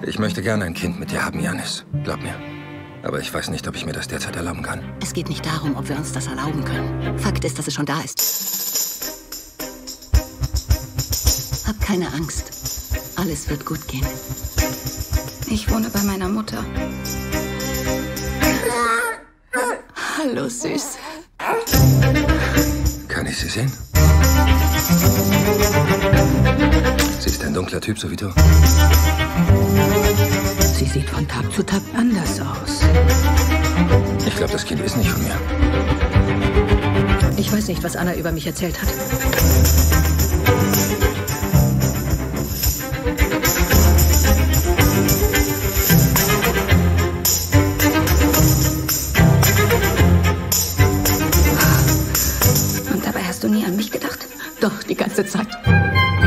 Ich möchte gerne ein Kind mit dir haben, Janis. Glaub mir. Aber ich weiß nicht, ob ich mir das derzeit erlauben kann. Es geht nicht darum, ob wir uns das erlauben können. Fakt ist, dass es schon da ist. Hab keine Angst. Alles wird gut gehen. Ich wohne bei meiner Mutter. Hallo, Süß. Kann ich sie sehen? Sie ist ein dunkler Typ, so wie du. Sie sieht von Tag zu Tag anders aus. Ich glaube, das Kind ist nicht von mir. Ich weiß nicht, was Anna über mich erzählt hat. Und dabei hast du nie an mich gedacht? Doch, die ganze Zeit.